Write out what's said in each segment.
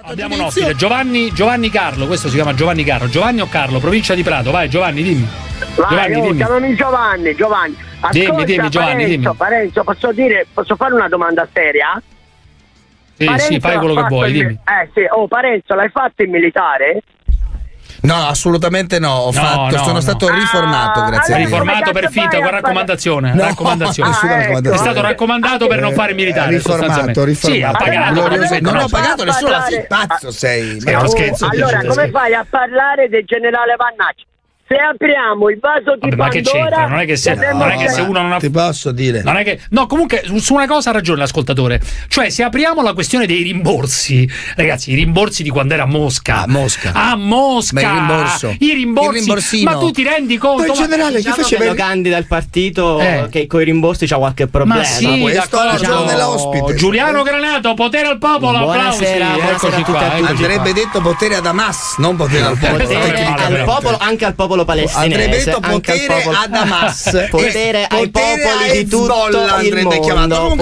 Abbiamo un ospite, Giovanni Carlo, questo si chiama Giovanni Carlo. Giovanni o Carlo, provincia di Prato, vai Giovanni, dimmi. Vai, chiamami Giovanni. Ascolta, dimmi Giovanni, Parenzo, posso fare una domanda seria? Sì, fai quello che vuoi, dimmi. Sì, Parenzo, l'hai fatto in militare? No, assolutamente no. Sono stato riformato, grazie a Dio. Riformato per finta, con raccomandazione. È stato raccomandato per non fare il militare. Riformato. Sì, ha pagato. Non ho pagato nessuno, pazzo sei. Allora, come fai a parlare del generale Vannacci? Se apriamo il vaso di Pandora, ma che c'entra? Non è che se uno non ha... Ti posso dire. Non è che... No, comunque su una cosa ha ragione l'ascoltatore. Cioè, se apriamo la questione dei rimborsi, ragazzi, i rimborsi di quando era a Mosca. A Mosca. I rimborsi. Ma tu ti rendi conto? Ma in generale, chi faceva il candida al partito che con i rimborsi c'ha qualche problema? Ma sì, dell'ospite. Giuliano Granato, potere al popolo, applausi. Eccoci qua. Andrebbe detto potere ad Hamas, non potere al popolo. Potere al popolo, anche al popolo palestinese. Andrebbe detto potere ad Hamas, potere ai popoli di tutto il mondo,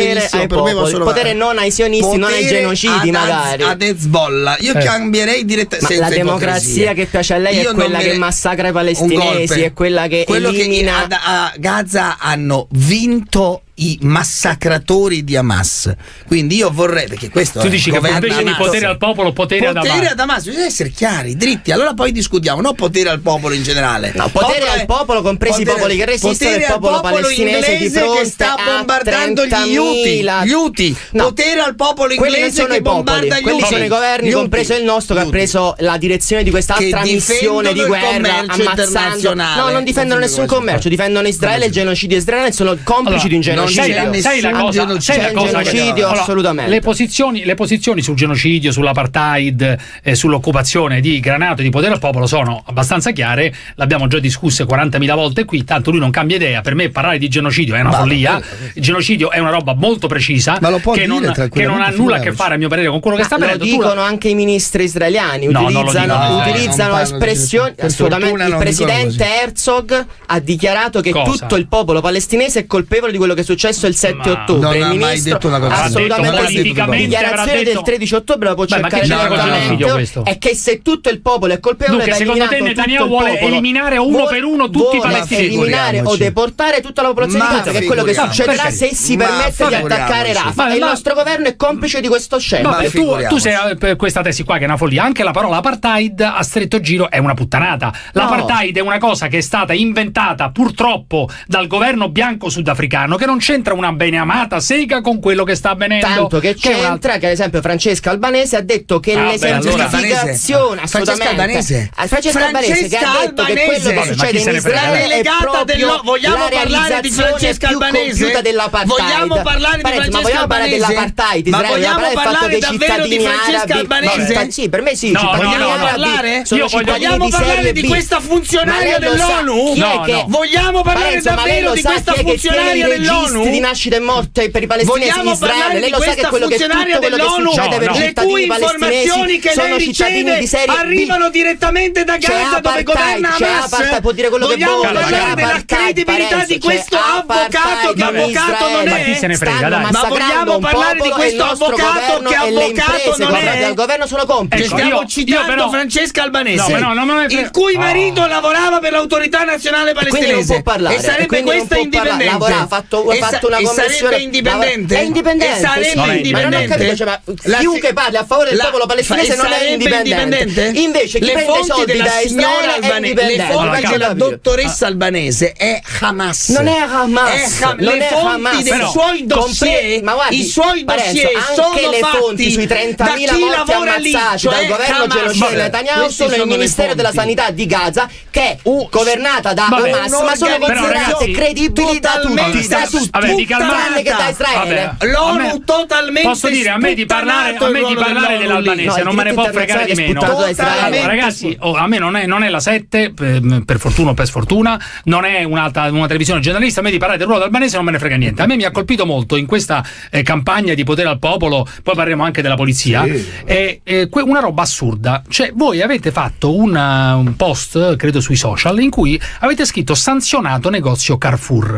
potere non ai sionisti, non ai genocidi, magari ad Hezbollah. Io cambierei direttamente. La democrazia che piace a lei è quella che massacra i palestinesi, è quella che elimina. Che a Gaza hanno vinto i massacratori di Hamas, quindi io vorrei, perché questo tu dici che invece di potere al popolo, potere ad Hamas, bisogna essere chiari, dritti, allora poi discutiamo, non potere al popolo in generale, potere al popolo, compresi i popoli che resistono, il popolo palestinese di fronte che sta bombardando gli Houthi. Potere al popolo inglese che bombarda gli Houthi. Quelli sono i governi, compreso il nostro, che ha preso la direzione di quest'altra missione di guerra, ammazzando. No, non difendono nessun commercio, difendono Israele, il genocidio israeliano, e sono complici di un genocidio. Sai la cosa, genocidio, assolutamente. Le posizioni sul genocidio, sull'apartheid e sull'occupazione di Granato e di potere al popolo sono abbastanza chiare, l'abbiamo già discusse 40.000 volte qui, tanto lui non cambia idea. Per me parlare di genocidio è una follia. Il genocidio è una roba molto precisa, che non ha nulla a che fare, a mio parere, con quello che sta avvenendo. Lo dicono anche i ministri israeliani, utilizzano espressioni assolutamente. Il presidente Herzog ha dichiarato che tutto il popolo palestinese è colpevole di quello che è successo il 7 ottobre. Non ha mai detto una cosa. Assolutamente dichiarazione del 13 ottobre la può cercare direttamente. È che se tutto il popolo è colpevole, secondo te Netanyahu vuole eliminare uno per uno tutti i palestinesi, eliminare o deportare tutta la popolazione di Gaza, che è quello che succederà se si permette di attaccare Rafah, e il nostro governo è complice di questo scempio. Tu sei per questa tesi qua che è una follia. Anche la parola apartheid a stretto giro è una puttanata. L'apartheid è una cosa che è stata inventata purtroppo dal governo bianco sudafricano, che non c'entra una beneamata sega con quello che sta avvenendo. Tanto che c'entra che ad esempio Francesca Albanese ha detto che l'esemplificazione Francesca Albanese che ha detto che quello che succede in Israele è proprio vogliamo parlare di Francesca Albanese vogliamo parlare di Francesca Albanese, ma vogliamo parlare davvero di Francesca Albanese? Sì, per me sì, vogliamo parlare di questa funzionaria dell'ONU? Vogliamo parlare davvero di questa funzionaria dell'ONU? Di nascita e morte per i palestinesi in Israele. Lei lo sa che quello che succede per i cittadini palestinesi sono cittadini di serie B. Arrivano direttamente da Gaza, dove governa Hamas. Può dire quello che vuole. Vogliamo parlare della credibilità di questo avvocato, che avvocato non è. Chi se ne frega, dai. Ma vogliamo parlare di questo avvocato che avvocato non è. Il governo sono complici. Stiamo citando Francesca Albanese, il cui marito lavorava per l'autorità nazionale palestinese, e sarebbe questa indipendente. Ha fatto una sarebbe indipendente. È indipendente. Sarebbe indipendente. Chiunque parli a favore del popolo palestinese non è indipendente. Invece chi prende soldi da Israele è indipendente. Le fonti della dottoressa Albanese è Hamas. Non è Hamas. Le fonti dei suoi dossier, i suoi dossier sono fatti sui 30.000 morti ammazzati dal governo genocidio di Netanyahu sono il Ministero della Sanità di Gaza, che è governata da Hamas, ma sono considerate credibili da tutti, tranne che da Israele. L'ONU totalmente. Posso dire, a me di parlare dell'albanese non me ne può fregare di meno. Ragazzi, a me non è la 7, per fortuna o per sfortuna, non è una televisione generalista. A me di parlare del ruolo albanese non me ne frega niente. A me mi ha colpito molto in questa campagna di potere al popolo, poi parleremo anche della polizia, una roba assurda. Cioè, voi avete fatto un post, credo sui social, in cui avete scritto sanzionato negozio Carrefour.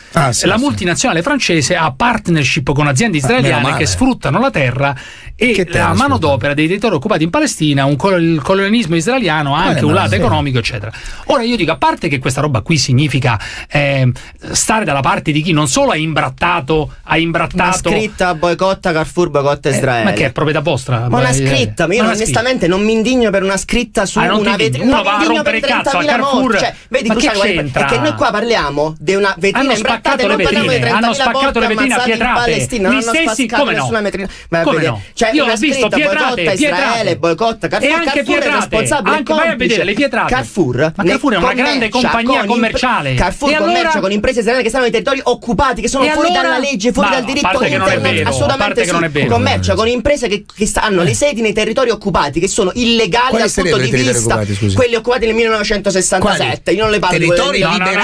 la multinazionale francese ha partnership con aziende israeliane che sfruttano la terra e la manodopera dei territori occupati in Palestina, il colonialismo israeliano ha anche un lato economico, eccetera. Ora io dico, a parte che questa roba qui significa stare dalla parte di chi non solo ha imbrattato una scritta boicotta Carrefour, boicotta Israele. Ma che è proprietà vostra? Ma una scritta, ma io onestamente non mi indigno per una scritta su una vetrina. Uno va a rompere il cazzo al Carrefour. Cioè, vedi, è che noi qua parliamo di una vetrina imbrattata e non parliamo di 30.000 hanno spaccato le vetrine a Pietrate. Gli stessi, come no? Come no? Cioè, io ho visto Pietrate, Israele, boicotta Carrefour. E anche Pietrate, vai a vedere le Pietrate. Carrefour, ma Carrefour è una grande compagnia commerciale. Carrefour commercia con imprese israeliane che stanno nei territori occupati, che sono fuori dalla legge, fuori dal diritto internazionale. Assolutamente sì. Commercia con imprese che hanno le sedi nei territori occupati, che sono illegali dal punto di vista quelli occupati nel 1967. Io non le parlo di territori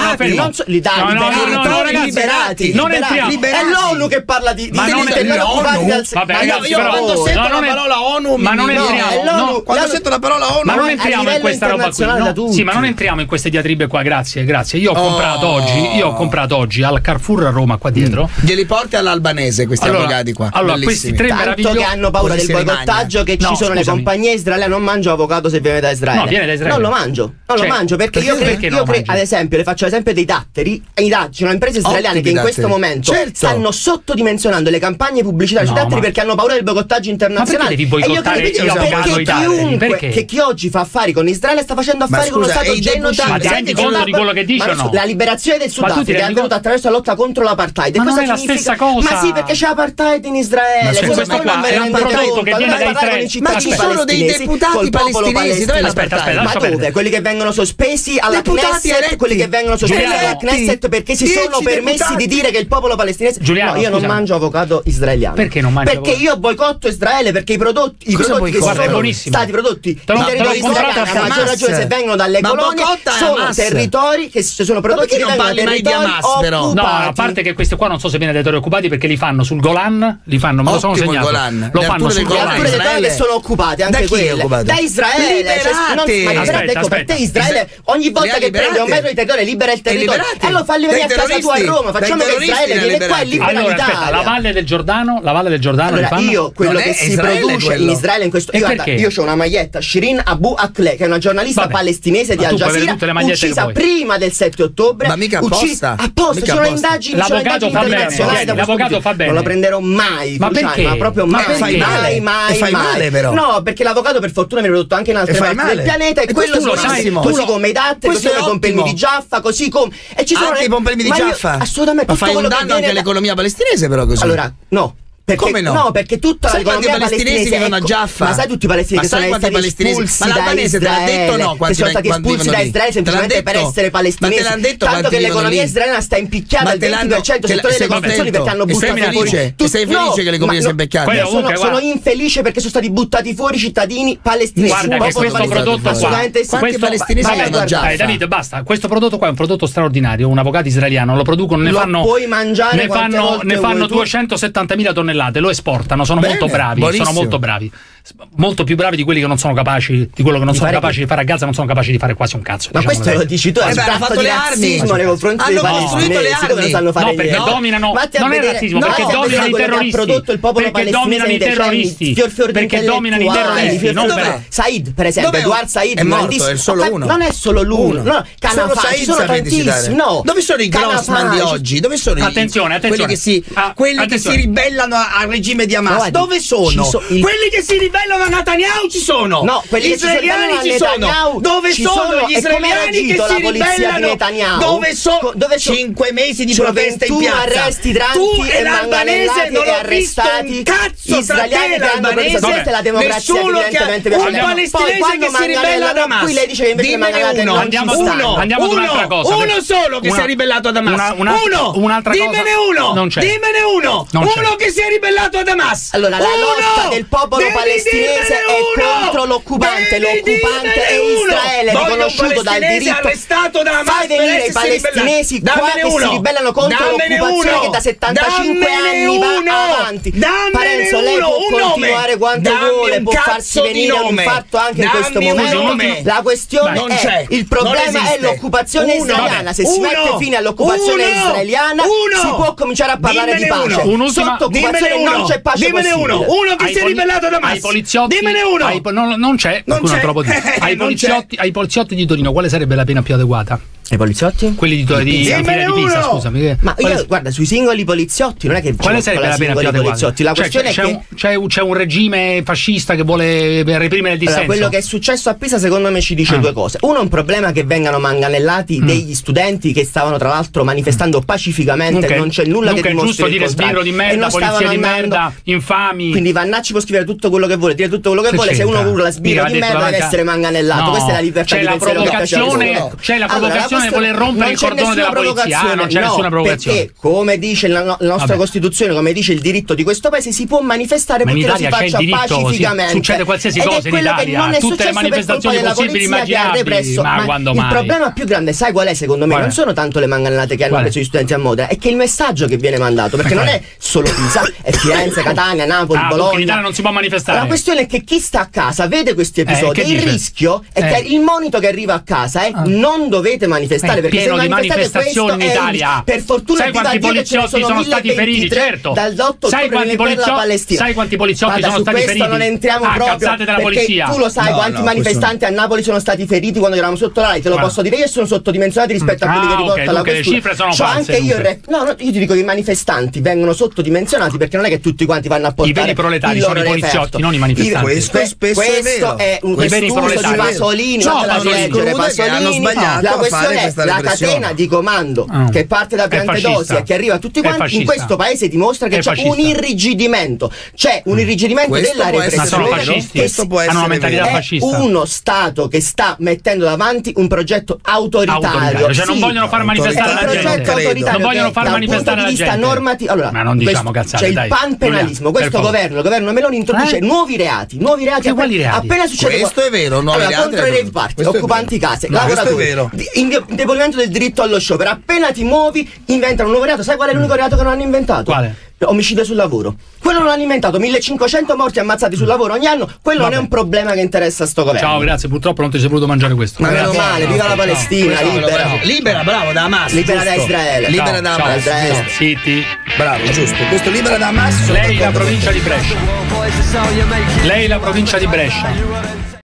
liberati. Non entriamo. È l'ONU che parla di territori occupati dal io quando sento la parola ONU quando sento la parola ONU, ma non entriamo in questa roba qui. Sì, ma non entriamo in queste diatribe qua, grazie. Io ho comprato oggi al Carrefour a Roma qua dietro. Glieli porti all'albanese questi avvocati qua. Allora, questi tre meravigliosi che hanno paura del boicottaggio, che ci sono le compagnie israeliane. Non mangio avocado se viene da Israele. No, viene da Israele. Non lo mangio perché io credo, ad esempio, le faccio l'esempio dei datteri. Ci sono imprese israeliane che in questo momento stanno sottodimensionando le campagne pubblicitarie sui datteri perché hanno paura del boicottaggio internazionale. Ma perché devi boicottare perché chi oggi fa affari con Israele sta facendo affari con lo Stato genocida. Ma ti rendi conto di quello che dice o no? La liberazione del Sudafrica è avvenuta attraverso la lotta contro l'apartheid. Ma non è la stessa cosa. Ma sì, perché c'è apartheid in Israele. Questo qua è un prodotto che viene da Israele. Ma ci sono dei deputati palestinesi. Aspetta, ma dove? Quelli che vengono sospesi alla Knesset, quelli che vengono sospesi alla Knesset perché si sono permessi di dire che il popolo palestinese. Giuliano, io non mangio avocado israeliano. Perché non mangi? Perché io boicotto Israele, perché i prodotti che sono stati prodotti in territori israeliani, a maggior ragione se vengono dalle colonie, sono territori che sono prodotti che vengono da territori occupati. No, a parte che questi qua non so se viene dai territori occupati, perché li fanno sul Golan, me lo sono segnato. Lo fanno sul Golan. Le alture che sono occupate anche quelle da Israele. Ecco, per te Israele ogni volta che prende un metro di territorio libera il territorio e lo fa venire a casa tua a Roma. Facciamo che Israele viene qua e libera l'Italia. Allora aspetta, la Valle del Giordano allora, io quello che si produce in Israele in questo io ho una maglietta Shirin Abu Akleh, che è una giornalista palestinese di Al Jazeera, uccisa prima del 7 ottobre. Ma mica apposta. Ci sono indagini internazionali. L'avvocato fa bene. Non lo prenderò mai. Ma perché? Ma proprio mai. Fai male però. No, perché l'avvocato per fortuna viene prodotto anche in altre parti del pianeta e quello è così come i datteri, così come i pompelmi di Jaffa, così come e ci sono anche i pompelmi di Jaffa. Assolutamente. Ma fai un danno anche all'economia palestinese però così. Allora, no. Come no? No, perché tutta l'economia palestinese vivono a Jaffa. Ma sai tutti i palestinesi che sono stati espulsi da Israele? Che sono stati espulsi da Israele semplicemente per essere palestinesi. Tanto che l'economia israeliana sta impiccata al 20% settore delle costruzioni perché hanno buttato fuori. Sei felice che l'economia sia impiccata? Sono infelice perché sono stati buttati fuori cittadini palestinesi. Guarda che questo prodotto quanti palestinesi vivono a Jaffa? Davide, basta. Questo prodotto qua è un prodotto straordinario. Un avvocato israeliano lo producono, ne fanno 270.000 tonnellate, lo esportano. Sono molto bravi, molto più bravi di quelli che non sono capaci di quello che non sono capaci di fare a Gaza, non sono capaci di fare quasi un cazzo. Ma questo lo dici tu, hanno fatto le armi nei confronti dei palestinesi, le armi. Sanno fare no, perché dominano, non è razzismo, perché dominano i terroristi, perché dominano i terroristi, perché dominano i terroristi, Said, per esempio, Edward Said è morto, è solo uno. Non è solo l'uno, no, Canafà, ci sono tantissimi. No, dove sono i Grossman di oggi? Dove sono quelli che si ribellano al regime di Hamas? Dove sono? Quelli che si ribellano a Netanyahu ci sono. No, quelli israeliani ci sono. Dove sono gli israeliani che si ribellano? Dove sono? 5 mesi di protesta in piazza. Tu e l'albanese non ho visto un cazzo tra te e l'albanese. Nessuno che un palestinese che si ribella ad Hamas. Dimmene uno. Andiamo ad un'altra cosa. Uno solo che si è ribellato ad Hamas. Uno. Dimmene uno. Dimmene uno. Uno che si è ribellato ad Hamas. Allora, la lotta del popolo palestinese palestinese è contro l'occupante. L'occupante è Israele, riconosciuto dal diritto. Fai venire i palestinesi qua che si ribellano contro l'occupazione che da 75 anni va avanti. Parenzo, lei può continuare quanto vuole, può farsi venire un infarto anche in questo momento. La questione è, il problema è l'occupazione israeliana. Se si mette fine all'occupazione israeliana si può cominciare a parlare di pace. Sotto occupazione non c'è pace possibile. Uno che si è ribellato da Hamas. Ai poliziotti, dimmene uno. Non c'è. Ai poliziotti di Torino quale sarebbe la pena più adeguata? I poliziotti? Quelli di Pisa, scusami. Ma io, guarda, sui singoli poliziotti non è che quale sarebbe la pena più adeguata? La questione è che c'è un regime fascista che vuole reprimere il dissenso. Allora, quello che è successo a Pisa secondo me ci dice due cose. Uno, è un problema che vengano manganellati degli studenti che stavano tra l'altro manifestando pacificamente, non c'è nulla che dimostri. È giusto dire sbirro di merda, polizia di merda, infami. Quindi Vannacci può scrivere tutto quello che vuole, dire tutto quello che vuole. Se uno urla sbirro di merda deve essere manganellato. Questa è la libertà di pensiero che c'è la provocazione di voler rompere il cordone della polizia, non c'è nessuna provocazione. Perché, come dice la nostra Costituzione, come dice il diritto di questo paese, si può manifestare perché lo si faccia pacificamente. Succede qualsiasi cosa in Italia, tutte le manifestazioni possibili immaginabili. Ma quando mai? Il problema più grande, sai qual è secondo me? Non sono tanto le manganellate che hanno preso gli studenti a Modena, è che il messaggio che viene mandato, perché non è solo Pisa, è Firenze, Catania, Napoli, Bologna. In Italia non si può manifestare. La questione è che chi sta a casa vede questi episodi. Il rischio è che il monito che arriva a casa è non dovete manifestare perché se di manifestazioni in Italia. Per fortuna sai quanti poliziotti sono stati feriti? Certo. Sai quanti poliziotti sono stati feriti? Non entriamo proprio della polizia. Tu lo sai quanti manifestanti a Napoli sono stati feriti quando eravamo sotto l'AI, te lo posso dire io, sono sottodimensionati rispetto a quelli che riporta la questura. Le cifre sono false. Anche io ti dico che i manifestanti vengono sottodimensionati perché non è che tutti quanti vanno a portare i veri proletari sono i poliziotti, non i manifestanti. Questo spesso è un discorso di Pasolini, hanno sbagliato a fare questa la catena di comando che parte da Piantedosi e che arriva a tutti quanti in questo paese dimostra che c'è un irrigidimento. C'è un irrigidimento della repressione. Questo può essere una mentalità fascista. Uno Stato che sta mettendo davanti un progetto autoritario. Cioè non vogliono far manifestare la gente. Non vogliono far manifestare la gente. Ma non diciamo cazzate. C'è il panpenalismo. Questo governo, il governo Meloni introduce nuovi reati. Appena succede questo è vero, contro i rave party, occupanti case, lavoratori, indebolimento del diritto allo sciopero. Appena ti muovi inventano un nuovo reato. Sai qual è l'unico reato che non hanno inventato? Quale? Omicidio sul lavoro. Quello non l'hanno inventato. 1500 morti ammazzati sul lavoro ogni anno. Quello non è un problema che interessa a sto governo. Ciao, grazie. Purtroppo non ti sei voluto mangiare questo. Ma meno male, viva la Palestina, libera, bravo, da Hamas. Libera da Israele. Libera da Hamas. Zitti. Bravo, giusto. Questo libera da Hamas. Lei la provincia di Brescia.